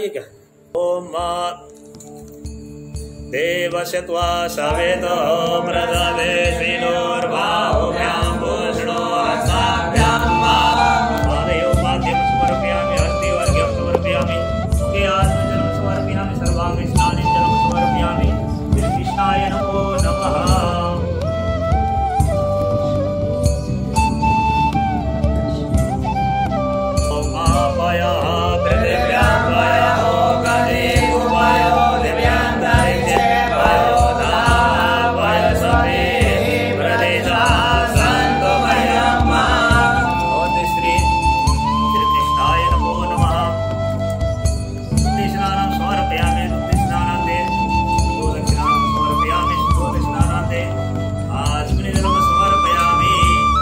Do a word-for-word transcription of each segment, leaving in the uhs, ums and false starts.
ये क्या? ओम देवस्य त्वा सवेतो प्रददे श्रीनोर्बाहुभ्यां भूषणो हस्ताभ्यां पादयोः पाद्यं समर्पयामि, हस्तिवर्घ्यं समर्पयामि, मुखे आत्मजलं समर्पयामि, सर्वाङ्गे स्नाने जलं समर्पयामि। श्रीकृष्णाय नमो नमः। ओम आपयः पृथिव्यां वयः गणे उभयो दिव्यान्तरिक्षे वयो धावय समे प्रदेशाः सन्तु मह्यं मा। ओम श्री श्रीकृष्णाय नमो नमः। दुग्धस्नानं समर्पयामि, दुग्धस्नानान्ते गोदक्षिणां समर्पयामि, गोदक्षिणानान्ते आचमनीजलं समर्पयामि।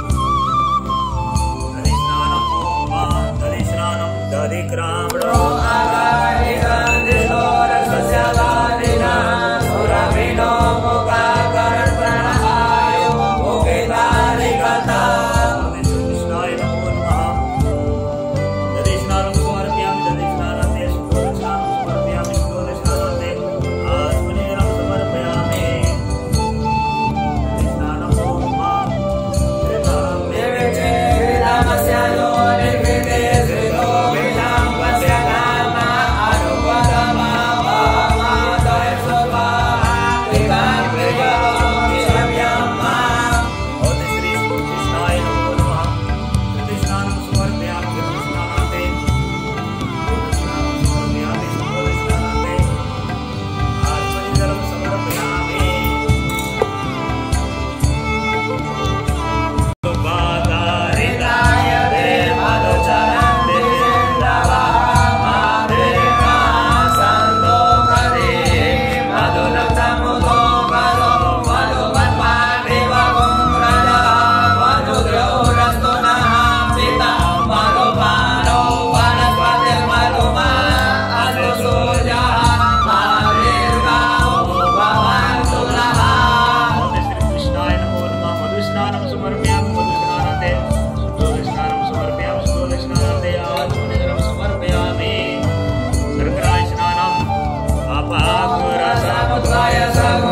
दधिस्नानं ओम दधिस्नानं दधिक्रामणो आगारिगन्धितो रसस्य वादिना सुरभिनो मुखाकर्णप्राणायो मुखितारिगता। कृष्णाय नमो नमः। दधिस्नानं समर्पयामि, दधिस्नानान्ते गोदक्षिणां समर्पयामि, गोदक्षिणानान्ते आचमनीजलं समर्पयामि। दधिस्नानं ओम त्रिधरं विविचे रामस्य यो निर्विते श्रीतो विषां वस्य नामा अनुपदमा मादय स्वभा विकां प्रियतो विषम्यं मा। ओम श्री कृष्णाय नमो नमः। कृष्णानं समर्पयामि, कृष्णानान्ते गोदक्षिणां समर्पयामि, गोदक्षिणानान्ते आचमनीजलं समर्पयामि। सुपादारिताय ते मधुचरं दिवेन्द्रवः माधेना सन्तोषधे मधुनक्तमुदो मधो मधुमन्मादिव गुंरजः मधुद्रौरस्तु नः पिता मधुपानो वनस्पतिर्मधुमा अनुसूयः माधेर्गावो भवन्तु नः। ओम श्री कृष्णाय नमो नमः। मधुस्नानं समर्पयामि, मधुस्नानान्ते गोदक्षिणां समर्पयामि, गोदक्षिणानान्ते आचमनीजलं समर्पयामि। शर्कराय स्नानम् अपाकुरसमुद्भय